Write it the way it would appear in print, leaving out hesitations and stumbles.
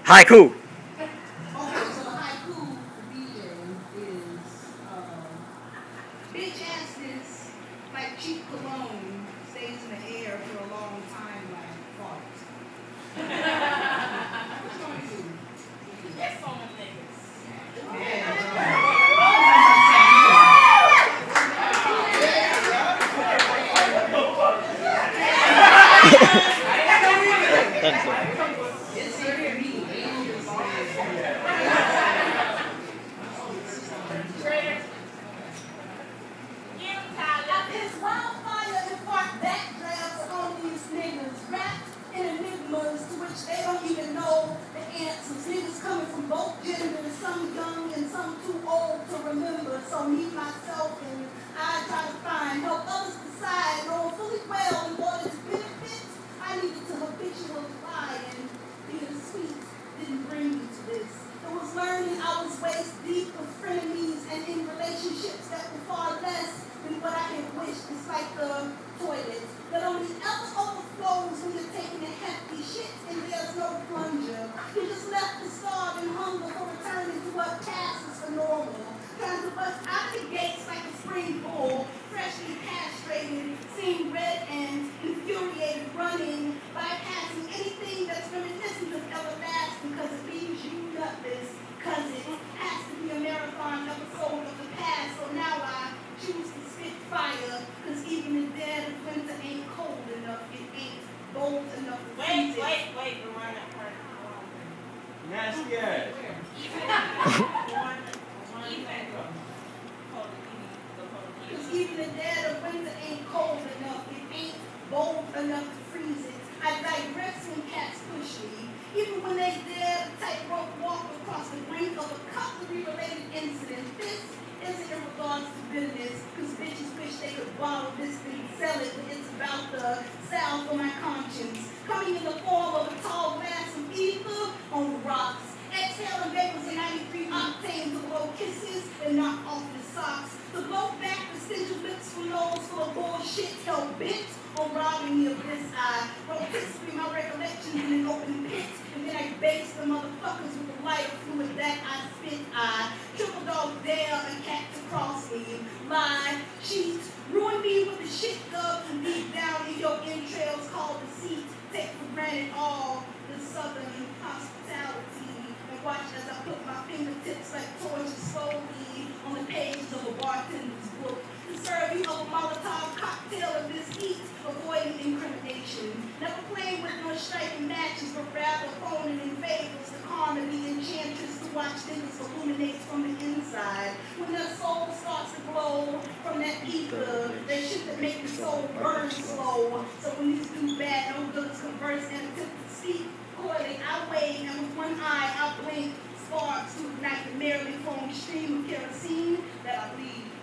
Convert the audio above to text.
Haiku. Okay, so the haiku for DJ is bitch ass this like cheap cologne stays in the air for a long time like fart. Which one is it? That's on the niggas. Yeah. It's wildfire and fart backdrafts on these niggas, wrapped in enigmas to which they don't even know the answers. Niggas coming from both genders, some young and some too old to remember. So me, myself, and I try to find, help others decide, knowing fully well in order to benefit, I needed to habitually lie, and being sweet didn't bring me to this. It was learning I was waist deep with frenemies and in relationships that were far less than what I had wished. It's like the toilet that only ever overflows when you're taking a hefty shit and there's no plunger. You're just left to starve and hunger for returning to what passes for normal. Trying to bust out the gates like a spring bull, freshly castrated, seeing red and infuriated, running, bypassing anything that's reminiscent of everlasting because it leaves you nutless, because it has to be a marathon episode of the past. So now I choose to spit fire, because even the dead of winter ain't cold enough, it ain't bold enough to freeze it. Wait, the one that part. Nasty ass. Because even the dead of winter ain't cold enough, it ain't bold enough to freeze it. I digress when cats push me, even when they dare to tightrope walk across the brink of a cutlery-related incident. This isn't in regards to business, because bitches wish they could borrow this thing, sell it, but it's about the salve for my conscience. Coming in the form of a tall glass of ether on the rocks. Exhaling vapors in 93 octane to blow kisses and knock off the socks. To blow back the stench of lips from nose full of bullshit, hell bent on robbing me of this eye. Rotisserie my recollections in an open pit, and then I base the motherfuckers with the lighter fluid that I spit. I triple dog dare a cat to cross me. Lie, cheat, ruin me with the shit dug from deep down in your entrails called deceit. Take for granted all the southern hospitality. Watch as I put my fingertips like torches slowly on the pages of a bartender's book. To serve you of a Molotov cocktail of this heat, avoiding incrimination. Never playing with nor striking matches, but rather phoning in favors to calm and the enchantress to watch niggas illuminate from the inside. When their soul starts to glow from that ether, that shit that make the soul burn slow. So when these do bad, no goods converse and attempt to speak, I wave, and with one eye I blink, sparks to ignite the merrily flowing stream of kerosene that I bleed.